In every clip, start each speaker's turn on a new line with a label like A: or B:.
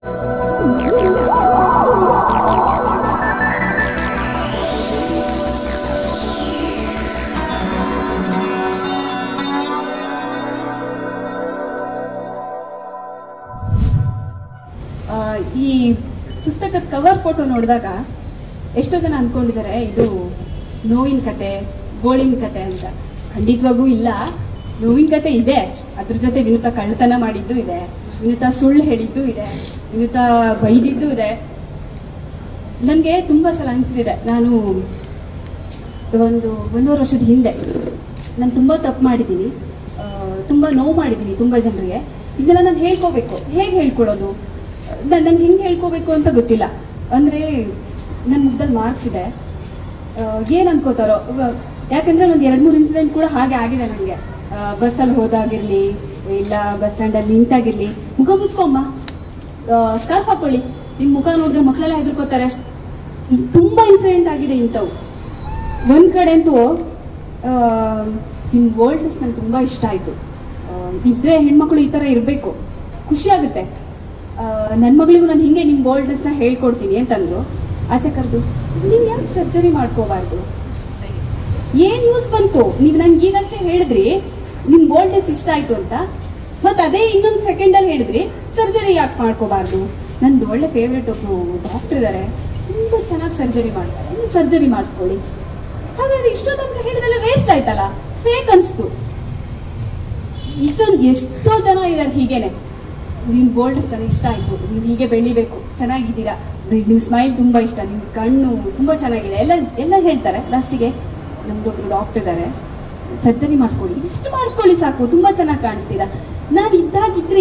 A: ಈ ಪುಸ್ತಕದ cover photo ನೋಡಿದಾಗ ಎಷ್ಟೋ ಜನ ಅಂದ್ಕೊಂಡಿದ್ದಾರೆ ಇದು ನೋವಿನ ಕತೆ, ಗೋಳಿನ ಕತೆ ಅಂತ. ಖಂಡಿತವಾಗೂ ಇಲ್ಲ, ನೋವಿನ ಕತೆ ಇದೆ. ಅದ್ರ ಜೊತೆ ವಿನುತಾ ಕಳ್ಳತನ ಮಾಡಿದ್ದು ಇದೆ, ವಿನುತಾ ಸುಳ್ಳು ಹೇಳಿದ್ದು ಇದೆ, ವಿನುತಾ ಬೈದಿದ್ದು ಇದೆ. ನನಗೆ ತುಂಬ ಸಲ ಅನಿಸಿದೆ, ನಾನು ಒಂದೂವರೆ ವರ್ಷದ ಹಿಂದೆ ನಾನು ತುಂಬ ತಪ್ಪು ಮಾಡಿದ್ದೀನಿ, ತುಂಬ ನೋವು ಮಾಡಿದ್ದೀನಿ ತುಂಬ ಜನರಿಗೆ. ಇದೆಲ್ಲ ನಾನು ಹೇಳ್ಕೋಬೇಕು, ಹೇಗೆ ಹೇಳ್ಕೊಡೋದು, ನಂಗೆ ಹೆಂಗೆ ಹೇಳ್ಕೋಬೇಕು ಅಂತ ಗೊತ್ತಿಲ್ಲ. ಅಂದರೆ ನನ್ನ ಮುಗ್ದಲ್ಲಿ ಮಾರ್ಕ್ಸ್ ಇದೆ, ಏನು ಅನ್ಕೋತಾರೋ. ಯಾಕಂದರೆ ಒಂದು 2-3 ಇನ್ಸಿಡೆಂಟ್ ಕೂಡ ಹಾಗೆ ಆಗಿದೆ ನನಗೆ. ಬಸ್ಸಲ್ಲಿ ಹೋದಾಗಿರಲಿ, ಇಲ್ಲ ಬಸ್ ಸ್ಟ್ಯಾಂಡಲ್ಲಿ ನಿಂತಾಗಿರಲಿ, ಮುಖ ಮುಚ್ಕೊಮ್ಮ, ಸ್ಕಾರ್ಫ್ ಹಾಕೊಳ್ಳಿ, ನಿಮ್ಮ ಮುಖ ನೋಡಿದ್ರೆ ಮಕ್ಕಳೆಲ್ಲ ಹೆದರ್ಕೋತಾರೆ. ತುಂಬ ಇನ್ಸಿಡೆಂಟ್ ಆಗಿದೆ ಇಂಥವು. ಒಂದು ಕಡೆ ಅಂತೂ ನಿಮ್ಮ ವರ್ಲ್ಡ್ನೆಸ್ ನಂಗೆ ತುಂಬ ಇಷ್ಟ ಆಯಿತು. ಇದ್ರೆ ಹೆಣ್ಮಕ್ಳು ಈ ಥರ ಇರಬೇಕು, ಖುಷಿ ಆಗುತ್ತೆ. ನನ್ನ ಮಗಳಿಗೂ ನಾನು ಹಿಂಗೆ ನಿಮ್ಮ ಬೋಲ್ಡ್ನೆಸ್ನ ಹೇಳ್ಕೊಡ್ತೀನಿ ಅಂತಂದ್ರು. ಆಚೆ ಕರೆದು ನೀವು ಯಾಕೆ ಸರ್ಜರಿ ಮಾಡ್ಕೋಬಾರ್ದು, ಏನು ಯೂಸ್ ಬಂತು, ನೀವು ನಂಗೆ ಈಗಷ್ಟೇ ಹೇಳಿದ್ರಿ ನಿಮ್ಮ ಬೋಲ್ಡ್ನೆಸ್ ಇಷ್ಟ ಆಯಿತು ಅಂತ, ಮತ್ತು ಅದೇ ಇನ್ನೊಂದು ಸೆಕೆಂಡಲ್ಲಿ ಹೇಳಿದ್ರಿ ಸರ್ಜರಿ ಯಾಕೆ ಮಾಡ್ಕೋಬಾರ್ದು. ನಂದು ಒಳ್ಳೆ ಫೇವ್ರೇಟ್ ಒಬ್ಬರು ಡಾಕ್ಟರ್ ಇದ್ದಾರೆ, ತುಂಬ ಚೆನ್ನಾಗಿ ಸರ್ಜರಿ ಮಾಡ್ತಾರೆ, ನೀವು ಸರ್ಜರಿ ಮಾಡಿಸ್ಕೊಳ್ಳಿ. ಹಾಗಾದ್ರೆ ಇಷ್ಟೊಂದು ಹೇಳಿದೆಲ್ಲ ವೇಸ್ಟ್ ಆಯ್ತಲ್ಲ, ಫೇಕ್ ಅನಿಸ್ತು. ಎಷ್ಟೋ ಜನ ಇದ್ದಾರೆ ಹೀಗೇನೆ, ನಿಮ್ಮ ಬೋಲ್ಡ್ನೆಸ್ ಚೆನ್ನಾಗಿ ಇಷ್ಟ ಆಯಿತು, ನೀವು ಹೀಗೆ ಬೆಳಿಬೇಕು, ಚೆನ್ನಾಗಿದ್ದೀರಾ, ನಿಮ್ಮ ಸ್ಮೈಲ್ ತುಂಬ ಇಷ್ಟ, ನಿಮ್ಮ ಕಣ್ಣು ತುಂಬ ಚೆನ್ನಾಗಿದೆ, ಎಲ್ಲ ಹೇಳ್ತಾರೆ. ಲಾಸ್ಟಿಗೆ ನಮ್ಗೊಬ್ರು ಡಾಕ್ಟರ್ ಇದ್ದಾರೆ, ಸರ್ಜರಿ ಮಾಡಿಸ್ಕೊಳ್ಳಿ, ಇದಿಷ್ಟು ಮಾಡಿಸ್ಕೊಳ್ಳಿ ಸಾಕು, ತುಂಬ ಚೆನ್ನಾಗಿ ಕಾಣಿಸ್ತೀರಾ. ನಾನು ಇದ್ದಾಗಿದ್ರೆ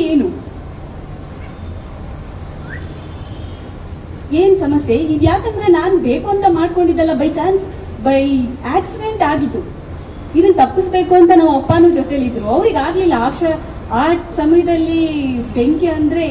A: ಏನು ಸಮಸ್ಯೆ ಇದು? ಯಾಕಂದ್ರೆ ನಾನು ಬೇಕು ಅಂತ ಮಾಡ್ಕೊಂಡಿದ್ದಲ್ಲ, ಬೈ ಚಾನ್ಸ್, ಬೈ ಆಕ್ಸಿಡೆಂಟ್ ಆಗಿದ್ದು. ಇದನ್ನ ತಪ್ಪಿಸ್ಬೇಕು ಅಂತ ನಮ್ಮ ಅಪ್ಪನೂ ಜೊತೆಲಿದ್ರು, ಅವ್ರಿಗೆ ಆಗ್ಲಿಲ್ಲ. ಆ ಸಮಯದಲ್ಲಿ ಬೆಂಕಿ ಅಂದ್ರೆ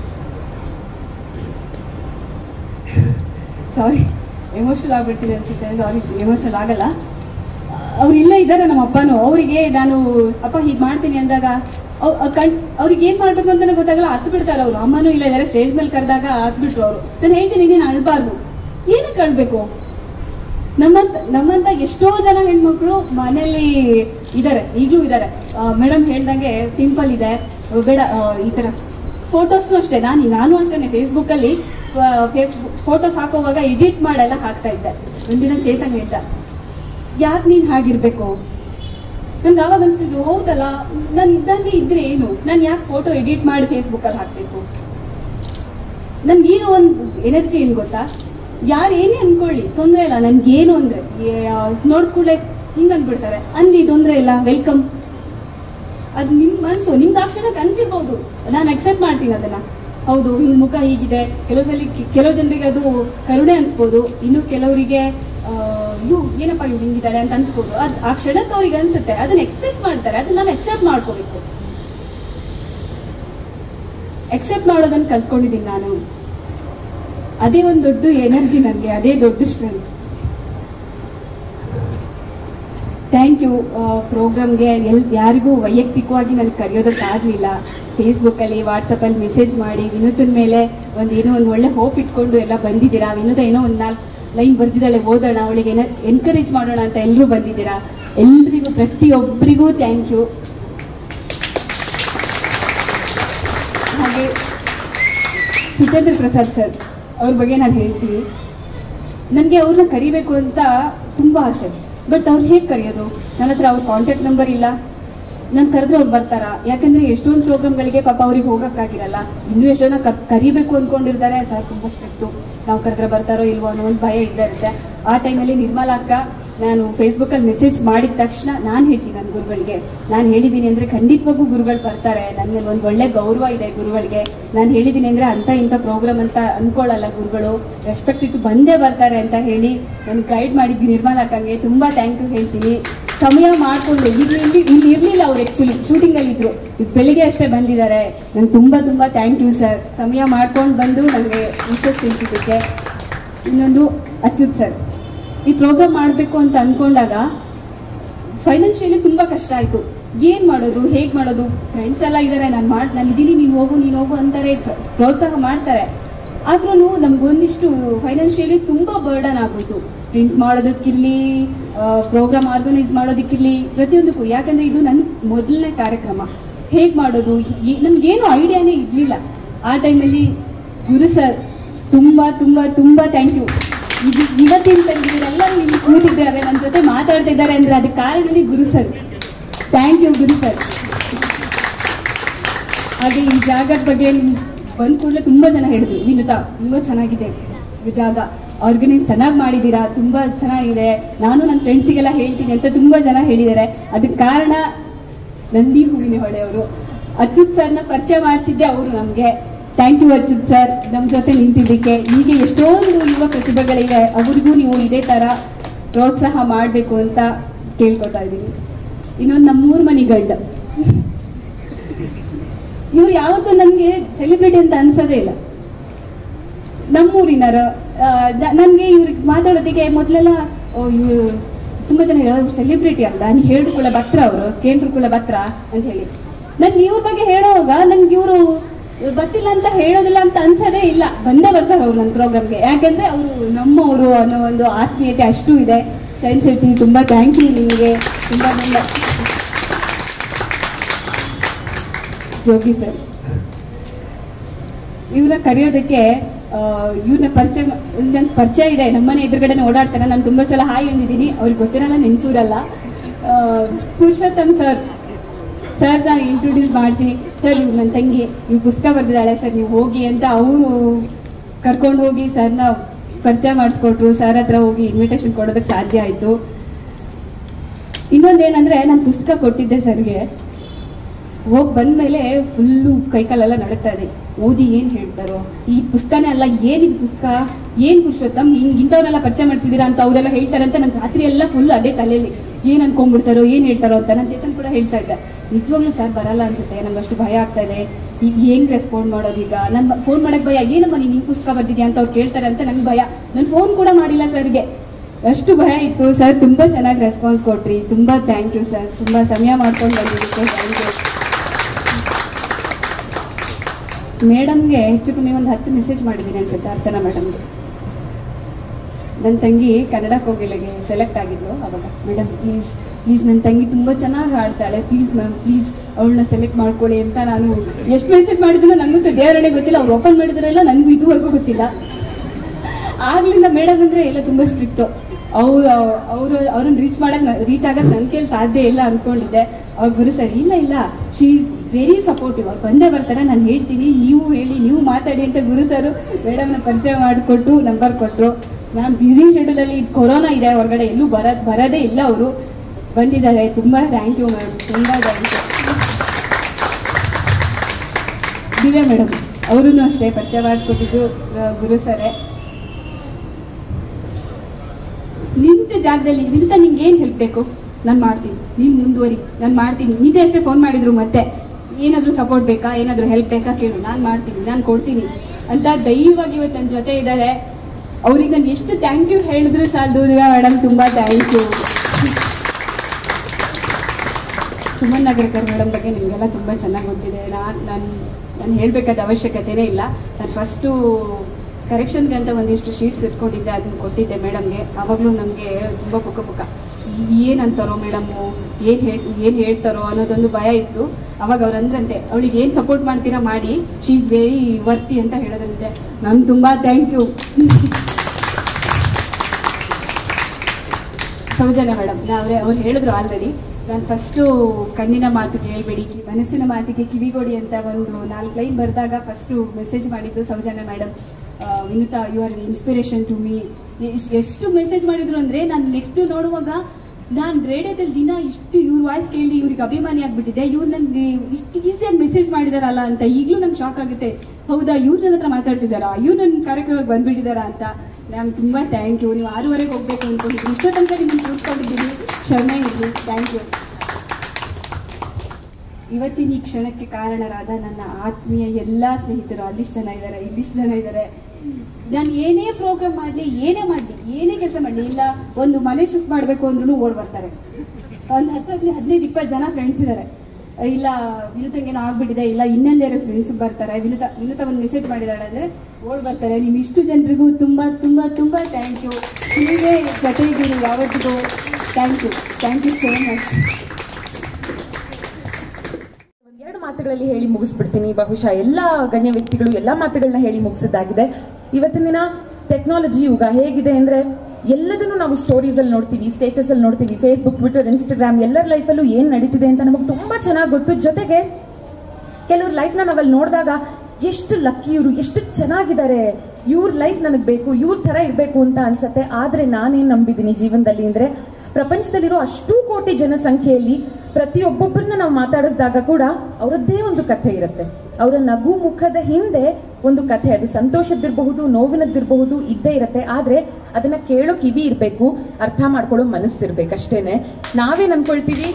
A: ಸಾರಿ ಎಮೋಷನಲ್ ಆಗ್ಬಿಡ್ತೀನಿ ಅನ್ಸುತ್ತೆ, ಸಾರಿ ಎಮೋಷನಲ್ ಆಗಲ್ಲ. ಅವ್ರು ಇಲ್ಲೇ ಇದ್ದಾರೆ ನಮ್ಮ ಅಪ್ಪನೂ. ಅವರಿಗೆ ನಾನು ಅಪ್ಪ ಹೀಗೆ ಮಾಡ್ತೀನಿ ಅಂದಾಗ ಅವ್ರಿಗೆ ಏನ್ ಮಾಡ್ಬೇಕು ಅಂತಾನೆ ಗೊತ್ತಾಗಲ್ಲ, ಹತ್ತು ಬಿಡ್ತಾರೆ ಅವರು. ಅಮ್ಮನೂ ಇಲ್ಲ ಇದ್ದಾರೆ, ಸ್ಟೇಜ್ ಮೇಲೆ ಕರೆದಾಗ ಹತ್ತು ಬಿಟ್ರು ಅವರು. ನಾನು ಹೇಳ್ತೀನಿ, ನೀನು ಅಳ್ಬಾರ್ದು, ಏನಕ್ಕೆ ಅಳ್ಬೇಕು? ನಮ್ಮಂತ ಎಷ್ಟೋ ಜನ ಹೆಣ್ಮಕ್ಳು ಮನೆಯಲ್ಲಿ ಇದ್ದಾರೆ, ಈಗಲೂ ಇದ್ದಾರೆ. ಮೇಡಮ್ ಹೇಳ್ದಂಗೆ ಪಿಂಪಲ್ ಇದೆ, ಬೇಡ ಈ ಥರ. ಫೋಟೋಸ್ನು ಅಷ್ಟೇ, ನಾನು ಅಷ್ಟೇ ಫೇಸ್ಬುಕ್ಕಲ್ಲಿ ಫೋಟೋಸ್ ಹಾಕೋವಾಗ ಎಡಿಟ್ ಮಾಡೆಲ್ಲ ಹಾಕ್ತಾ ಇದ್ದೆ. ಒಂದಿನ ಚೇತನ್ ಹೇಳ್ತಾ, ಯಾಕೆ ನೀನು ಹಾಗಿರ್ಬೇಕು? ನನ್ಗೆ ಆವಾಗ ಅನಿಸ್ತಿದ್ದು, ಹೌದಲ್ಲ, ನಾನು ಇದ್ದಂಗೆ ಇದ್ರೆ ಏನು, ನಾನು ಯಾಕೆ ಫೋಟೋ ಎಡಿಟ್ ಮಾಡಿ ಫೇಸ್ಬುಕ್ಕಲ್ಲಿ ಹಾಕಬೇಕು? ನನ್ಗೀಗ ಒಂದು ಎನರ್ಜಿ ಏನು ಗೊತ್ತಾ, ಯಾರು ಏನೇ ಅಂದ್ಕೊಳ್ಳಿ ತೊಂದರೆ ಇಲ್ಲ, ನನ್ಗೇನು ಅಂದರೆ ನೋಡಿದ ಕೂಡಲೇ ಹಿಂಗೆ ಅಂದ್ಬಿಡ್ತಾರೆ, ಅಲ್ಲಿ ತೊಂದರೆ ಇಲ್ಲ, ವೆಲ್ಕಮ್. ಅದು ನಿಮ್ಮ ಮನಸ್ಸು, ನಿಮ್ಗೆ ಆ ಕ್ಷಣಕ್ಕೆ ಅನ್ಸಿರ್ಬೋದು, ನಾನು ಅಕ್ಸೆಪ್ಟ್ ಮಾಡ್ತೀನಿ ಅದನ್ನು. ಹೌದು, ಹಿಂಗೆ ಮುಖ ಹೀಗಿದೆ, ಕೆಲವು ಜನರಿಗೆ ಅದು ಕರುಣೆ ಅನಿಸ್ಬೋದು, ಇನ್ನು ಕೆಲವರಿಗೆ ಏನಪ್ಪ ಇವ್ರು ಹಿಂಗಿದ್ದಾಳೆ ಅಂತ ಅನ್ಸ್ಬೋದು. ಅದು ಆ ಕ್ಷಣಕ್ಕೆ ಅವ್ರಿಗೆ ಅನ್ಸುತ್ತೆ, ಅದನ್ನ ಎಕ್ಸ್ಪ್ರೆಸ್ ಮಾಡ್ತಾರೆ, ಅದನ್ನ ನಾನು ಅಕ್ಸೆಪ್ಟ್ ಮಾಡ್ಕೋಬೇಕು. ಅಕ್ಸೆಪ್ಟ್ ಮಾಡೋದನ್ನ ಕಲ್ತ್ಕೊಂಡಿದ್ದೀನಿ ನಾನು. ಅದೇ ಒಂದು ದೊಡ್ಡ ಎನರ್ಜಿ ನನಗೆ, ಅದೇ ದೊಡ್ಡ ಸ್ಟ್ರೆಂತ್. Thank you. ಪ್ರೋಗ್ರಾಮ್ಗೆ ಯಾರಿಗೂ ವೈಯಕ್ತಿಕವಾಗಿ ನನಗೆ ಕರೆಯೋದಕ್ಕಾಗಲಿಲ್ಲ. ಫೇಸ್ಬುಕ್ಕಲ್ಲಿ, ವಾಟ್ಸಪ್ಪಲ್ಲಿ ಮೆಸೇಜ್ ಮಾಡಿ ವಿನೂತನ ಮೇಲೆ ಏನೋ ಒಂದು ಒಳ್ಳೆ ಹೋಪ್ ಇಟ್ಕೊಂಡು ಎಲ್ಲ ಬಂದಿದ್ದೀರಾ. ವಿನೂತ ಏನೋ ಒಂದು 4 ಲೈನ್ ಬರ್ದಿದ್ದಾಳೆ, ಓದೋಣ, ಅವಳಿಗೆ ಎನ್ಕರೇಜ್ ಮಾಡೋಣ ಅಂತ ಎಲ್ಲರೂ ಬಂದಿದ್ದೀರಾ. ಎಲ್ರಿಗೂ, ಪ್ರತಿಯೊಬ್ಬರಿಗೂ ಥ್ಯಾಂಕ್ ಯು. ಹಾಗೆ ಸುಚೇಂದ್ರ ಪ್ರಸಾದ್ ಸರ್ ಅವ್ರ ಬಗ್ಗೆ ನಾನು ಹೇಳ್ತೀನಿ. ನನಗೆ ಅವ್ರನ್ನ ಕರಿಬೇಕು ಅಂತ ತುಂಬ ಆಸೆ, ಬಟ್ ಅವ್ರು ಹೇಗೆ ಕರೆಯೋದು? ನನ್ನ ಹತ್ರ ಅವ್ರ ಕಾಂಟ್ಯಾಕ್ಟ್ ನಂಬರ್ ಇಲ್ಲ. ನಾನು ಕರೆದ್ರೆ ಅವ್ರು ಬರ್ತಾರಾ? ಯಾಕಂದರೆ ಎಷ್ಟೊಂದು ಪ್ರೋಗ್ರಾಮ್ಗಳಿಗೆ ಪಾಪ ಅವ್ರಿಗೆ ಹೋಗೋಕ್ಕಾಗಿರಲ್ಲ. ಇನ್ನೂ ಎಷ್ಟೋ ಜನ ಕರಿಬೇಕು ಅಂದ್ಕೊಂಡಿರ್ತಾರೆ. ಸರ್ ತುಂಬ ಸ್ಟ್ರಿಕ್ಟು, ನಾವು ಕರೆದ್ರೆ ಬರ್ತಾರೋ ಇಲ್ವೋ ಅನ್ನೋ ಒಂದು ಭಯ ಇದ್ದೇ ಇರುತ್ತೆ. ಆ ಟೈಮಲ್ಲಿ ನಿರ್ಮಲಾ ಅಕ್ಕ ನಾನು ಫೇಸ್ಬುಕ್ಕಲ್ಲಿ ಮೆಸೇಜ್ ಮಾಡಿದ ತಕ್ಷಣ ನಾನು ಹೇಳ್ತೀನಿ ನನ್ನ ಗುರುಗಳಿಗೆ, ನಾನು ಹೇಳಿದ್ದೀನಿ ಅಂದರೆ ಖಂಡಿತವಾಗೂ ಗುರುಗಳು ಬರ್ತಾರೆ, ನನ್ನ ಮೇಲೆ ಒಂದು ಒಳ್ಳೆ ಗೌರವ ಇದೆ ಗುರುಗಳಿಗೆ. ನಾನು ಹೇಳಿದ್ದೀನಿ ಅಂದರೆ ಅಂಥ ಇಂಥ ಪ್ರೋಗ್ರಾಮ್ ಅಂತ ಅಂದ್ಕೊಳ್ಳಲ್ಲ ಗುರುಗಳು, ರೆಸ್ಪೆಕ್ಟ್ ಇಟ್ಟು ಬಂದೇ ಬರ್ತಾರೆ ಅಂತ ಹೇಳಿ ನನಗೆ ಗೈಡ್ ಮಾಡಿದ್ದೀನಿ. ನಿರ್ಮಲಾ ಅಕ್ಕಂಗೆ ತುಂಬ ಥ್ಯಾಂಕ್ ಯು ಹೇಳ್ತೀನಿ. ಸಮಯ ಮಾಡಿಕೊಂಡು ಇಲ್ಲಿ ಇರಲಿಲ್ಲ ಅವ್ರು, ಆ್ಯಕ್ಚುಲಿ ಶೂಟಿಂಗಲ್ಲಿದ್ದರು, ಇದು ಬೆಳಿಗ್ಗೆ ಅಷ್ಟೇ ಬಂದಿದ್ದಾರೆ. ನಂಗೆ ತುಂಬ ಥ್ಯಾಂಕ್ ಯು ಸರ್, ಸಮಯ ಮಾಡ್ಕೊಂಡು ಬಂದು ನನಗೆ ವಿಶಸ್ ತಿಳಿಸಿದ್ದಕ್ಕೆ. ಇನ್ನೊಂದು ಅಚ್ಯುತ್ ಸರ್, ಈ ಪ್ರೋಗ್ರಾಮ್ ಮಾಡಬೇಕು ಅಂತ ಅಂದ್ಕೊಂಡಾಗ ಫೈನಾನ್ಷಿಯಲಿ ತುಂಬ ಕಷ್ಟ ಆಯಿತು. ಏನು ಮಾಡೋದು, ಹೇಗೆ ಮಾಡೋದು, ಫ್ರೆಂಡ್ಸ್ ಎಲ್ಲ ಇದ್ದಾರೆ, ನಾನು ಇದ್ದೀನಿ, ನೀನು ಹೋಗು ಅಂತಾರೆ, ಪ್ರೋತ್ಸಾಹ ಮಾಡ್ತಾರೆ. ಆದ್ರೂ ನಮ್ಗೊಂದಿಷ್ಟು ಫೈನಾನ್ಷಿಯಲಿ ತುಂಬ ಬರ್ಡನ್ ಆಗೋಯ್ತು. ಪ್ರಿಂಟ್ ಮಾಡೋದಕ್ಕಿರಲಿ, ಪ್ರೋಗ್ರಾಮ್ ಆರ್ಗನೈಸ್ ಮಾಡೋದಕ್ಕಿರಲಿ, ಪ್ರತಿಯೊಂದಕ್ಕೂ. ಯಾಕಂದರೆ ಇದು ನನ್ನ ಮೊದಲನೇ ಕಾರ್ಯಕ್ರಮ. ಹೇಗೆ ಮಾಡೋದು, ನಮಗೇನು ಐಡಿಯಾನೇ ಇರಲಿಲ್ಲ. ಆ ಟೈಮಲ್ಲಿ ಗುರು ಸರ್ ತುಂಬ ತುಂಬ ತುಂಬ ಥ್ಯಾಂಕ್ ಯು. ಇವತ್ತಿನ ಇವರೆಲ್ಲ ಇಲ್ಲಿ ಕೂತಿದ್ದಾರೆ, ನನ್ನ ಜೊತೆ ಮಾತಾಡ್ತಿದ್ದಾರೆ ಅಂದರೆ ಅದಕ್ಕೆ ಕಾರಣನೇ Guru sir. Thank you Guru sir. ಹಾಗೆ ಈ ಜಾಗದ ಬಗ್ಗೆ ಬಂದ ಕೂಡಲೇ ತುಂಬ ಜನ ಹೇಳಿದ್ರು, ವಿನುತಾ ತುಂಬ ಚೆನ್ನಾಗಿದೆ ಜಾಗ, ಆರ್ಗನೈಸ್ ಚೆನ್ನಾಗಿ ಮಾಡಿದ್ದೀರಾ, ತುಂಬ ಚೆನ್ನಾಗಿದೆ, ನಾನು ನನ್ನ ಫ್ರೆಂಡ್ಸಿಗೆಲ್ಲ ಹೇಳ್ತೀನಿ ಅಂತ ತುಂಬ ಜನ ಹೇಳಿದ್ದಾರೆ. ಅದಕ್ಕೆ ಕಾರಣ ನಂದಿ ಹೂವಿನ ಹೊಳೆಯವರು. ಅಚ್ಯುತ್ ಸರ್ನ ಪರಿಚಯ ಮಾಡಿಸಿದ್ದೆ ಅವರು ನಮಗೆ. ಥ್ಯಾಂಕ್ ಯು ಅಚ್ಯುತ್ ಸರ್, ನಮ್ಮ ಜೊತೆ ನಿಂತಿದ್ದಕ್ಕೆ. ಹೀಗೆ ಎಷ್ಟೊಂದು ಯುವ ಪ್ರತಿಭೆಗಳಿವೆ, ಅವರಿಗೂ ನೀವು ಇದೇ ಥರ ಪ್ರೋತ್ಸಾಹ ಮಾಡಬೇಕು ಅಂತ ಕೇಳ್ಕೊತಾ ಇದ್ದೀನಿ. ಇನ್ನೊಂದು ನಮ್ಮೂರು ಮನೆ ಗಂಡ, ಇವ್ರು ಯಾವತ್ತೂ ನನಗೆ ಸೆಲೆಬ್ರಿಟಿ ಅಂತ ಅನ್ಸೋದೇ ಇಲ್ಲ. ನಮ್ಮೂರಿನರು. ನನಗೆ ಇವ್ರಿಗೆ ಮಾತಾಡೋದಕ್ಕೆ ಮೊದಲೆಲ್ಲ ಇವರು ತುಂಬ ಜನ ಹೇಳೋದು ಸೆಲೆಬ್ರಿಟಿ ಅಲ್ಲ, ನೀವು ಹೇಳ್ರುಕುಳ ಬತ್ರ, ಅವರು ಕೇಂದ್ರಕುಳ ಬತ್ರ ಅಂತ ಹೇಳಿ. ನನ್ಗೆ ಇವ್ರ ಬಗ್ಗೆ ಹೇಳೋವಾಗ ನನಗೆ ಇವರು ಗೊತ್ತಿಲ್ಲ ಅಂತ ಹೇಳೋದಿಲ್ಲ ಅಂತ ಅನ್ಸೋದೇ ಇಲ್ಲ. ಬಂದೇ ಬರ್ತಾರೆ ಅವ್ರು ನನ್ನ ಪ್ರೋಗ್ರಾಮ್ಗೆ. ಯಾಕೆಂದರೆ ಅವರು ನಮ್ಮವರು ಅನ್ನೋ ಒಂದು ಆತ್ಮೀಯತೆ ಅಷ್ಟು ಇದೆ. ಶೈನ್ ಶೆಟ್ಟಿ, ತುಂಬ ಥ್ಯಾಂಕ್ ಯು ನಿಮಗೆ. ತುಂಬ ತುಂಬ ಜೋಗಿ ಸರ್, ಇವ್ರನ್ನ ಕರೆಯೋದಕ್ಕೆ ಇವ್ರನ್ನ ಪರಿಚಯ ಇದೆ. ನಮ್ಮನೆ ಎದುರುಗಡೆನೆ ಓಡಾಡ್ತಾರೆ. ನಾನು ತುಂಬ ಸಲ ಹಾಯ್ ಅಂದಿದ್ದೀನಿ, ಅವ್ರಿಗೆ ಗೊತ್ತಿರಲ್ಲ, ನೆನಪಿರಲ್ಲ. ಪುರುಷೋತ್ತಮ್ ಸರ್ನ ಇಂಟ್ರೊಡ್ಯೂಸ್ ಮಾಡಿಸಿ, ಸರ್ ಇವ್ರು ನನ್ನ ತಂಗಿ, ಇವ್ರು ಪುಸ್ತಕ ಬರೆದಿದ್ದಾಳೆ ಸರ್, ನೀವು ಹೋಗಿ ಅಂತ ಅವರು ಕರ್ಕೊಂಡು ಹೋಗಿ ಸರ್ನ ಪರಿಚಯ ಮಾಡಿಸ್ಕೊಟ್ರು. ಸರ್ ಹತ್ರ ಹೋಗಿ ಇನ್ವಿಟೇಷನ್ ಕೊಡೋದಕ್ಕೆ ಸಾಧ್ಯ ಆಯಿತು. ಇನ್ನೊಂದೇನೆಂದರೆ, ನಾನು ಪುಸ್ತಕ ಕೊಟ್ಟಿದ್ದೆ ಸರ್ಗೆ. ಹೋಗಿ ಬಂದಮೇಲೆ ಫುಲ್ಲು ಕೈಕಾಲೆಲ್ಲ ನಡುತ್ತಾ ಇದೆ. ಓದಿ ಏನು ಹೇಳ್ತಾರೋ, ಈ ಪುಸ್ತಕನೇ ಅಲ್ಲ, ಏನಿದು ಪುಸ್ತಕ, ಏನು ಪುರುಷೋತ್ತಮ್ ಇಂಥವ್ರೆಲ್ಲ ಪರಿಚಯ ಮಾಡ್ತಿದ್ದೀರಾ ಅಂತ ಅವರೆಲ್ಲ ಹೇಳ್ತಾರೆ ಅಂತ ನನ್ನ ರಾತ್ರಿ ಎಲ್ಲ ಫುಲ್ ಅದೇ ತಲೆಯಲ್ಲಿ ಏನು ಅನ್ಕೊಂಡ್ಬಿಡ್ತಾರೋ, ಏನು ಹೇಳ್ತಾರೋ ಅಂತ. ನಾನು ಚೇತನ್ ಕೂಡ ಹೇಳ್ತಾ ಇದ್ದೆ, ನಿಜವಾಗ್ಲೂ ಸರ್ ಬರಲ್ಲ ಅನ್ಸುತ್ತೆ, ನಂಗೆ ಅಷ್ಟು ಭಯ ಆಗ್ತಾ ಇದೆ, ಈಗ ಏನು ರೆಸ್ಪಾಂಡ್ ಮಾಡೋದು, ಈಗ ನಾನು ಫೋನ್ ಮಾಡೋಕ್ಕೆ ಭಯ, ಏನಮ್ಮ ನೀನು ಪುಸ್ತಕ ಬರ್ದಿದ್ಯಾ ಅಂತ ಅವ್ರು ಕೇಳ್ತಾರೆ ಅಂತ ನಂಗೆ ಭಯ. ನಾನು ಫೋನ್ ಕೂಡ ಮಾಡಿಲ್ಲ ಸರ್ಗೆ, ಅಷ್ಟು ಭಯ ಇತ್ತು. ಸರ್ ತುಂಬ ಚೆನ್ನಾಗಿ ರೆಸ್ಪಾನ್ಸ್ ಕೊಟ್ರಿ, ತುಂಬ ಥ್ಯಾಂಕ್ ಯು ಸರ್. ತುಂಬ ಸಮಯ ಮಾಡ್ಕೊಂಡು ಬಂದಿದ್ದಕ್ಕೆ ಥ್ಯಾಂಕ್ ಯು. ಮೇಡಮ್ಗೆ ಹೆಚ್ಚು ಕಮ್ಮಿ ಒಂದು 10 ಮೆಸೇಜ್ ಮಾಡಿದ್ದೀನಿ ಅನ್ಸುತ್ತೆ, ಅರ್ಚನಾ ಮೇಡಮ್ಗೆ. ನನ್ನ ತಂಗಿ ಕನ್ನಡ ಕೋಗಿಲೆಗೆ ಸೆಲೆಕ್ಟ್ ಆಗಿದ್ಲು ಅವಾಗ. ಮೇಡಮ್ ಪ್ಲೀಸ್ ನನ್ನ ತಂಗಿ ತುಂಬ ಚೆನ್ನಾಗಿ ಆಡ್ತಾಳೆ, ಪ್ಲೀಸ್ ಮ್ಯಾಮ್ ಪ್ಲೀಸ್ ಅವಳನ್ನ ಸೆಲೆಕ್ಟ್ ಮಾಡ್ಕೊಳ್ಳಿ ಅಂತ ನಾನು ಎಷ್ಟು ಮೆಸೇಜ್ ಮಾಡಿದ್ರು ನನಗೂ ದೇವರಣೆ ಗೊತ್ತಿಲ್ಲ. ಅವ್ರು ಓಪನ್ ಮಾಡಿದ್ರೆಲ್ಲ ನನಗೂ ಇದುವರೆಗೂ ಗೊತ್ತಿಲ್ಲ. ಆಗ್ಲಿಂದ ಮೇಡಮ್ ಅಂದರೆ ಎಲ್ಲ ತುಂಬ ಸ್ಟ್ರಿಕ್ಟು. ಅವ್ರನ್ನ ರೀಚ್ ಆಗೋದು ನನ್ನ ಕೈಲಿ ಸಾಧ್ಯ ಇಲ್ಲ ಅಂದ್ಕೊಂಡಿದ್ದೆ. ಅವ್ರು ಗುರು ಸರ್ ಇಲ್ಲ ಶೀ ಈಸ್ ವೆರಿ ಸಪೋರ್ಟಿವ್, ಅವ್ರು ಬಂದೇ ಬರ್ತಾರೆ, ನಾನು ಹೇಳ್ತೀನಿ, ನೀವು ಹೇಳಿ, ನೀವು ಮಾತಾಡಿ ಅಂತ ಗುರು ಸರು ಮೇಡಮ್ನ ಪರಿಚಯ ಮಾಡಿಕೊಟ್ಟು ನಂಬರ್ ಕೊಟ್ಟರು. ನಾನು ಬ್ಯುಸಿ ಶೆಡ್ಯೂಲಲ್ಲಿ ಕೊರೋನಾ ಇದೆ, ಹೊರಗಡೆ ಎಲ್ಲೂ ಬರೋದೇ ಇಲ್ಲ, ಅವರು ಬಂದಿದ್ದಾರೆ. ತುಂಬ ಥ್ಯಾಂಕ್ ಯು ಮ್ಯಾಮ್, ತುಂಬ ಥ್ಯಾಂಕ್ ಯು. ದಿವ್ಯಾ ಮೇಡಮ್ ಅವರೂ ಅಷ್ಟೇ ಪರಿಚಯ ಮಾಡಿಸ್ಕೊಟ್ಟಿದ್ದು ಗುರು ಸರೇ. ನಿಂತ ಜಾಗದಲ್ಲಿ ವಿನುತಾ ನಿಂಗೆ ಏನು ಹೆಲ್ಪ್ ಬೇಕು ನಾನು ಮಾಡ್ತೀನಿ, ನೀನು ಮುಂದುವರಿ, ನಾನು ಮಾಡ್ತೀನಿ. ನಿಂದೆ ಅಷ್ಟೇ ಫೋನ್ ಮಾಡಿದ್ರು, ಮತ್ತೆ ಏನಾದರೂ ಸಪೋರ್ಟ್ ಬೇಕಾ, ಏನಾದರೂ ಹೆಲ್ಪ್ ಬೇಕಾ ಕೇಳು, ನಾನು ಮಾಡ್ತೀನಿ, ನಾನು ಕೊಡ್ತೀನಿ ಅಂತ ಧೈರ್ಯವಾಗಿ ಇವತ್ತು ನನ್ನ ಜೊತೆ ಇದ್ದಾರೆ. ಅವ್ರಿಗೆ ನಾನು ಎಷ್ಟು ಥ್ಯಾಂಕ್ ಯು ಹೇಳಿದ್ರು ಸಾಲದು. ದಿವ್ಯಾ ಮೇಡಮ್ ತುಂಬ thank you. Suman Nagarkar madam ಬಗ್ಗೆ ನಿಮಗೆಲ್ಲ ತುಂಬ ಚೆನ್ನಾಗಿ ಗೊತ್ತಿದೆ. ನಾನು ಹೇಳಬೇಕಾದ ಅವಶ್ಯಕತೆಯೇ ಇಲ್ಲ. ನಾನು ಫಸ್ಟು ಕರೆಕ್ಷನ್ಗೆ ಅಂತ ಒಂದಿಷ್ಟು ಶೀಟ್ಸ್ ಇಟ್ಕೊಂಡಿದ್ದೆ, ಅದನ್ನು ಕೊಟ್ಟಿದ್ದೆ ಮೇಡಮ್ಗೆ. ಆವಾಗಲೂ ನಮಗೆ ತುಂಬ ಪುಕ್ಕ ಏನಂತಾರೋ ಮೇಡಮ್ಮು, ಏನು ಹೇಳ್ತಾರೋ ಅನ್ನೋದೊಂದು ಭಯ ಇತ್ತು. ಅವಾಗ ಅವ್ರು ಅಂದ್ರಂತೆ, ಅವಳಿಗೆ ಏನು ಸಪೋರ್ಟ್ ಮಾಡ್ತೀರಾ ಮಾಡಿ, ಶೀ ಈಸ್ ವೆರಿ ವರ್ತಿ ಅಂತ ಹೇಳೋದಂತೆ. ನಾನು ತುಂಬ ಥ್ಯಾಂಕ್ ಯು. ಸೌಜನ್ಯ ಮೇಡಮ್ ಅವ್ರು ಹೇಳಿದ್ರು ಆಲ್ರೆಡಿ. ನಾನು ಫಸ್ಟು ಕಣ್ಣಿನ ಮಾತು ಕೇಳಬೇಡಿ, ಮನಸ್ಸಿನ ಮಾತಿಗೆ ಕಿವಿಗೊಡಿ ಅಂತ ಒಂದು 4 ಲೈನ್ ಬರೆದಾಗ ಫಸ್ಟು ಮೆಸೇಜ್ ಮಾಡಿದ್ದು Soujanya madam. Vinutha you are inspiration to me. ಎಷ್ಟು ಮೆಸೇಜ್ ಮಾಡಿದ್ರು ಅಂದರೆ, ನಾನು ನೆಕ್ಸ್ಟ್ ನೋಡುವಾಗ ನಾನು ರೇಡಿಯೋದಲ್ಲಿ ದಿನ ಇಷ್ಟು ಇವ್ರ ವಾಯ್ಸ್ ಕೇಳಿ ಇವ್ರಿಗೆ ಅಭಿಮಾನಿ ಆಗಿಬಿಟ್ಟಿದೆ. ಇವ್ರು ನನಗೆ ಇಷ್ಟು ಈಸಿಯಾಗಿ ಮೆಸೇಜ್ ಮಾಡಿದಾರಲ್ಲ ಅಂತ ಈಗಲೂ ನಂಗೆ ಶಾಕ್ ಆಗುತ್ತೆ. ಹೌದಾ, ಇವ್ರು ನನ್ನ ಹತ್ರ ಮಾತಾಡ್ತಿದ್ದಾರಾ, ಇವ್ರು ನನ್ನ ಕಾರ್ಯಕ್ರಮಕ್ಕೆ ಬಂದುಬಿಟ್ಟಿದ್ದಾರಾ ಅಂತ. ಮ್ಯಾಮ್ ತುಂಬ ಥ್ಯಾಂಕ್ ಯು. ನೀವು 6:30 ಹೋಗಬೇಕು ಅಂದ್ಕೊಂಡಿದ್ದೀನಿ, ಇಷ್ಟೋ ತನಕ ನಿಮ್ಮನ್ನು ಕೂತ್ಕೊಂಡಿದ್ದೀನಿ, ಕ್ಷಮೆ ಇರಲಿ. Thank you. ಇವತ್ತಿನ ಈ ಕ್ಷಣಕ್ಕೆ ಕಾರಣರಾದ ನನ್ನ ಆತ್ಮೀಯ ಎಲ್ಲ ಸ್ನೇಹಿತರು, ಅಲ್ಲಿಷ್ಟು ಜನ ಇದ್ದಾರೆ, ಇಲ್ಲಿಷ್ಟು ಜನ ಇದ್ದಾರೆ. ನಾನು ಏನೇ ಪ್ರೋಗ್ರಾಮ್ ಮಾಡಲಿ, ಏನೇ ಕೆಲಸ ಮಾಡಲಿ, ಇಲ್ಲ ಒಂದು ಮನೆ ಶಿಫ್ಟ್ ಮಾಡಬೇಕು ಅಂದ್ರೂ ಓಡ್ ಬರ್ತಾರೆ. ಒಂದು 10-15-20 ಜನ ಫ್ರೆಂಡ್ಸ್ ಇದ್ದಾರೆ. ಇಲ್ಲ ವಿನುತಂಗೇನೋ ಆಗ್ಬಿಟ್ಟಿದೆ, ಇಲ್ಲ ಇನ್ನೊಂದೇರೋ ಫ್ರೆಂಡ್ಸ್ ಬರ್ತಾರೆ, ವಿನುತ ಒಂದು ಮೆಸೇಜ್ ಮಾಡಿದಾಳೆ ಅಂದರೆ ಓಡ್ ಬರ್ತಾರೆ. ನೀವು ಇಷ್ಟು ಜನರಿಗೂ ತುಂಬ ತುಂಬ ತುಂಬ ಥ್ಯಾಂಕ್ ಯು. ಹೀಗೆ ಜೊತೆ ಇದ್ದೀರಿ ಯಾವತ್ತಿಗೂ. Thank you so much.
B: ಒಂದೆರಡು ಮಾತುಗಳಲ್ಲಿ ಹೇಳಿ ಮುಗಿಸ್ಬಿಡ್ತೀನಿ. ಬಹುಶಃ ಎಲ್ಲ ಗಣ್ಯ ವ್ಯಕ್ತಿಗಳು ಎಲ್ಲ ಮಾತುಗಳನ್ನ ಹೇಳಿ ಮುಗಿಸಿದ್ದಾಗಿದೆ. ಇವತ್ತಿನ ದಿನ ಟೆಕ್ನಾಲಜಿ ಯುಗ ಹೇಗಿದೆ ಅಂದರೆ ಎಲ್ಲದನ್ನು ನಾವು ಸ್ಟೋರೀಸಲ್ಲಿ ನೋಡ್ತೀವಿ, ಸ್ಟೇಟಸಲ್ಲಿ ನೋಡ್ತೀವಿ, ಫೇಸ್ಬುಕ್, ಟ್ವಿಟರ್, ಇನ್ಸ್ಟಾಗ್ರಾಮ್, ಎಲ್ಲರ ಲೈಫಲ್ಲೂ ಏನು ನಡೀತಿದೆ ಅಂತ ನಮಗೆ ತುಂಬ ಚೆನ್ನಾಗಿ ಗೊತ್ತು. ಜೊತೆಗೆ ಕೆಲವ್ರ ಲೈಫ್ನ ನಾವಲ್ಲಿ ನೋಡಿದಾಗ ಎಷ್ಟು ಲಕ್ಕಿ ಇವರು, ಎಷ್ಟು ಚೆನ್ನಾಗಿದ್ದಾರೆ, ಇವ್ರ ಲೈಫ್ ನನಗೆ ಬೇಕು, ಇವ್ರ ಥರ ಇರಬೇಕು ಅಂತ ಅನ್ಸುತ್ತೆ. ಆದರೆ ನಾನೇನು ನಂಬಿದ್ದೀನಿ ಜೀವನದಲ್ಲಿ ಅಂದರೆ ಪ್ರಪಂಚದಲ್ಲಿರೋ ಅಷ್ಟೂ ಕೋಟಿ ಜನಸಂಖ್ಯೆಯಲ್ಲಿ ಪ್ರತಿಯೊಬ್ಬೊಬ್ಬರನ್ನ ನಾವು ಮಾತಾಡಿಸಿದಾಗ ಕೂಡ ಅವರದ್ದೇ ಒಂದು ಕಥೆ ಇರುತ್ತೆ. ಅವರ ನಗು ಮುಖದ ಹಿಂದೆ ಒಂದು ಕಥೆ, ಅದು ಸಂತೋಷದ್ದಿರಬಹುದು, ನೋವಿನದ್ದಿರಬಹುದು, ಇದ್ದೇ ಇರುತ್ತೆ. ಆದರೆ ಅದನ್ನ ಕೇಳೋ ಕಿವಿ ಇರಬೇಕು, ಅರ್ಥ ಮಾಡ್ಕೊಳ್ಳೋ ಮನಸ್ಸಿರ್ಬೇಕು ಅಷ್ಟೇನೆ. ನಾವೇನು ಅನ್ಕೊಳ್ತೀವಿ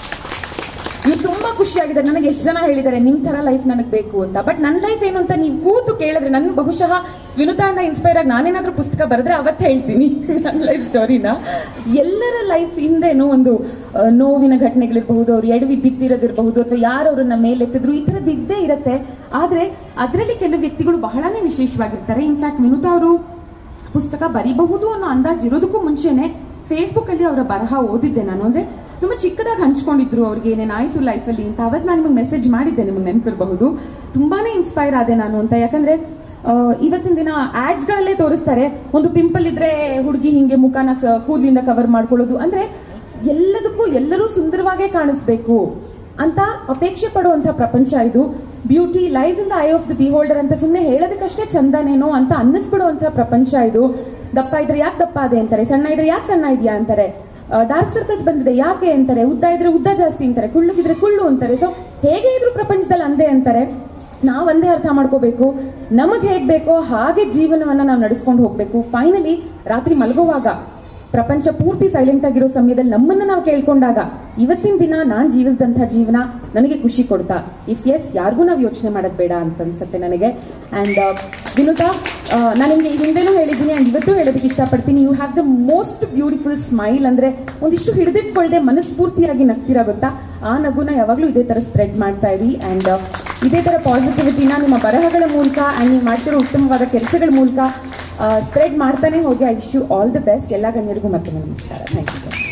B: ಇವ್ರು ತುಂಬಾ ಖುಷಿಯಾಗಿದ್ದಾರೆ, ನನಗೆ ಎಷ್ಟು ಜನ ಹೇಳಿದ್ದಾರೆ ನಿಮ್ಮ ಥರ ಲೈಫ್ ನನಗೆ ಬೇಕು ಅಂತ. ಬಟ್ ನನ್ನ ಲೈಫ್ ಏನು ಅಂತ ನೀವು ಕೂತು ಕೇಳಿದ್ರೆ, ನನ್ನ ಬಹುಶಃ ವಿನುತಾಯಿಂದ ಇನ್ಸ್ಪೈರ್ ಆಗಿ ನಾನೇನಾದ್ರೂ ಪುಸ್ತಕ ಬರೆದ್ರೆ ಅವತ್ತು ಹೇಳ್ತೀನಿ ನನ್ನ ಲೈಫ್ ಸ್ಟೋರಿನ. ಎಲ್ಲರ ಲೈಫ್ ಹಿಂದೆನೂ ಒಂದು ನೋವಿನ ಘಟನೆಗಳಿರಬಹುದು, ಅವ್ರು ಎಡವಿ ಬಿದ್ದಿರೋದಿರಬಹುದು, ಅಥವಾ ಯಾರು ಅವ್ರನ್ನ ಮೇಲೆತ್ತಿದ್ರು, ಈ ಥರದ್ದು ಇದ್ದೇ ಇರುತ್ತೆ. ಆದರೆ ಅದರಲ್ಲಿ ಕೆಲವು ವ್ಯಕ್ತಿಗಳು ಬಹಳನೇ ವಿಶೇಷವಾಗಿರ್ತಾರೆ. ಇನ್ಫ್ಯಾಕ್ಟ್ ವಿನುತಾ ಅವರು ಪುಸ್ತಕ ಬರೀಬಹುದು ಅನ್ನೋ ಅಂದಾಜು ಇರೋದಕ್ಕೂ ಮುಂಚೆನೆ ಫೇಸ್ಬುಕ್ಕಲ್ಲಿ ಅವರ ಬರಹ ಓದಿದ್ದೆ ನಾನು. ಅಂದರೆ ತುಂಬ ಚಿಕ್ಕದಾಗಿ ಹಂಚ್ಕೊಂಡಿದ್ರು ಅವ್ರಿಗೆ ಏನೇನಾಯಿತು ಲೈಫಲ್ಲಿ ಅಂತ. ಅವತ್ತು ನಾನು ನಿಮಗೆ ಮೆಸೇಜ್ ಮಾಡಿದ್ದೆ, ನಿಮಗೆ ನೆನಪಿರಬಹುದು. ತುಂಬಾ ಇನ್ಸ್ಪೈರ್ ಆದೆ ನಾನು ಅಂತ. ಯಾಕಂದರೆ ಇವತ್ತಿನ ದಿನ ಆ್ಯಡ್ಸ್ಗಳಲ್ಲೇ ತೋರಿಸ್ತಾರೆ, ಒಂದು ಪಿಂಪಲ್ ಇದ್ರೆ ಹುಡುಗಿ ಹಿಂಗೆ ಮುಖನ ಕೂದಲಿಂದ ಕವರ್ ಮಾಡ್ಕೊಳ್ಳೋದು. ಅಂದರೆ ಎಲ್ಲದಕ್ಕೂ ಎಲ್ಲರೂ ಸುಂದರವಾಗೇ ಕಾಣಿಸ್ಬೇಕು ಅಂತ ಅಪೇಕ್ಷೆ ಪಡುವಂಥ ಪ್ರಪಂಚ ಇದು. Beauty lies in the eye of the beholder ಅಂತ ಸುಮ್ಮನೆ ಹೇಳೋದಕ್ಕಷ್ಟೇ ಚಂದನೇನೋ ಅಂತ ಅನ್ನಿಸ್ಬಿಡುವಂಥ ಪ್ರಪಂಚ ಇದು. ದಪ್ಪ ಇದ್ರೆ ಯಾಕೆ ದಪ್ಪ ಅದೇ ಅಂತಾರೆ, ಸಣ್ಣ ಇದ್ರೆ ಯಾಕೆ ಸಣ್ಣ ಇದೆಯಾ ಅಂತಾರೆ, ಡಾರ್ಕ್ ಸರ್ಕಲ್ಸ್ ಬಂದಿದೆ ಯಾಕೆ ಅಂತಾರೆ, ಉದ್ದ ಇದ್ರೆ ಉದ್ದ ಜಾಸ್ತಿ ಅಂತಾರೆ, ಕುಳ್ಳುಗಿದ್ರೆ ಕುಳ್ಳು ಅಂತಾರೆ. ಸೊ ಹೇಗೆ ಇದ್ರು ಪ್ರಪಂಚದಲ್ಲಿ ಅಂದೇ ಅಂತಾರೆ. ನಾವು ಒಂದೇ ಅರ್ಥ ಮಾಡ್ಕೋಬೇಕು, ನಮಗೆ ಹೇಗೆ ಬೇಕೋ ಹಾಗೆ ಜೀವನವನ್ನು ನಾವು ನಡೆಸ್ಕೊಂಡು ಹೋಗಬೇಕು. ಫೈನಲಿ ರಾತ್ರಿ ಮಲಗುವಾಗ ಪ್ರಪಂಚ ಪೂರ್ತಿ ಸೈಲೆಂಟ್ ಆಗಿರೋ ಸಮಯದಲ್ಲಿ ನಮ್ಮನ್ನು ನಾವು ಕೇಳ್ಕೊಂಡಾಗ ಇವತ್ತಿನ ದಿನ ನಾನು ಜೀವಿಸಿದಂಥ ಜೀವನ ನನಗೆ ಖುಷಿ ಕೊಡ್ತಾ, ಇಫ್ ಎಸ್ ಯಾರಿಗೂ ನಾವು ಯೋಚನೆ ಮಾಡೋದು ಬೇಡ ಅಂತ ಅನ್ಸುತ್ತೆ ನನಗೆ. ಆ್ಯಂಡ್ ವಿನುತಾ, ನಾನು ನಿಮಗೆ ಹಿಂದೆನೂ ಹೇಳಿದ್ದೀನಿ ಆ್ಯಂಡ್ ಇವತ್ತು ಹೇಳೋದಕ್ಕೆ ಇಷ್ಟಪಡ್ತೀನಿ, you have the most beautiful smile. ಅಂದರೆ ಒಂದಿಷ್ಟು ಹಿಡಿದಿಟ್ಕೊಳ್ಳದೆ ಮನಸ್ಫೂರ್ತಿಯಾಗಿ ನಗ್ತೀರಾ ಗೊತ್ತಾ, ಆ ನಗುನ ಯಾವಾಗಲೂ ಇದೇ ಥರ ಸ್ಪ್ರೆಡ್ ಮಾಡ್ತಾ ಇರಿ. ಆ್ಯಂಡ್ ಇದೇ ಥರ ಪಾಸಿಟಿವಿಟಿನ ನಿಮ್ಮ ಬರಹಗಳ ಮೂಲಕ ಆ್ಯಂಡ್ ನೀವು ಮಾಡ್ತಿರೋ ಉತ್ತಮವಾದ ಕೆಲಸಗಳ ಮೂಲಕ ಸ್ಪ್ರೆಡ್ ಮಾಡ್ತಾನೆ ಹೋಗಿ. I wish you all the best. ಎಲ್ಲ ಗಣ್ಯರಿಗೂ ಮತ್ತೆ ನಮಸ್ಕಾರ. Thank you sir.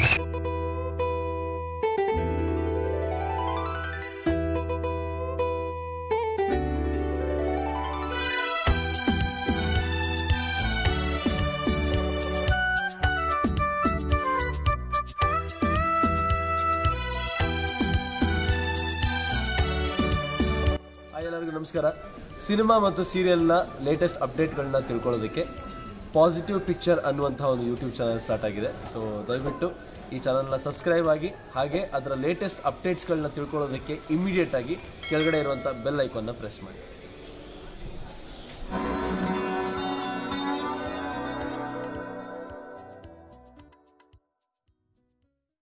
C: ಎಲ್ಲರಿಗೂ ನಮಸ್ಕಾರ. ಸಿನಿಮಾ ಮತ್ತು ಸೀರಿಯಲ್ನ ಲೇಟೆಸ್ಟ್ ಅಪ್ಡೇಟ್ಗಳನ್ನ ತಿಳ್ಕೊಳ್ಳೋದಕ್ಕೆ ಪಾಸಿಟಿವ್ ಪಿಕ್ಚರ್ ಅನ್ನುವಂಥ ಒಂದು ಯೂಟ್ಯೂಬ್ ಚಾನಲ್ ಸ್ಟಾರ್ಟ್ ಆಗಿದೆ. ಸೊ ದಯವಿಟ್ಟು ಈ ಚಾನಲ್ನ ಸಬ್ಸ್ಕ್ರೈಬ್ ಆಗಿ, ಹಾಗೆ ಅದರ ಲೇಟೆಸ್ಟ್ ಅಪ್ಡೇಟ್ಸ್ಗಳನ್ನ ತಿಳ್ಕೊಳ್ಳೋದಕ್ಕೆ ಇಮಿಡಿಯೇಟ್ ಆಗಿ ಕೆಳಗಡೆ ಇರುವಂಥ ಬೆಲ್ ಐಕಾನ್ನ ಪ್ರೆಸ್ ಮಾಡಿ.